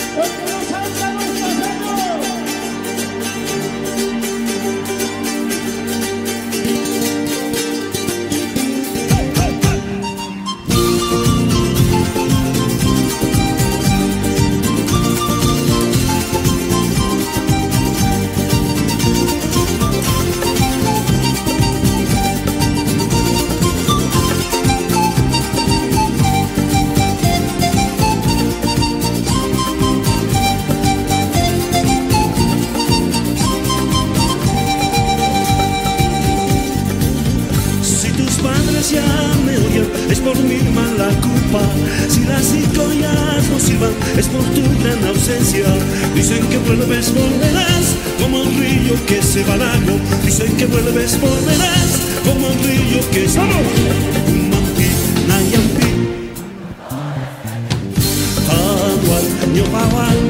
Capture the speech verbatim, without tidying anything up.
Ya me odian, es por mi mala culpa. Si las cinco ya no sirvan, es por tu gran ausencia. Dicen que vuelves, volverás, como un río que se va al lago. Dicen que vuelves, volverás, como un río que se va al lago. Umampi, nayampi, Hawan, Yohawan.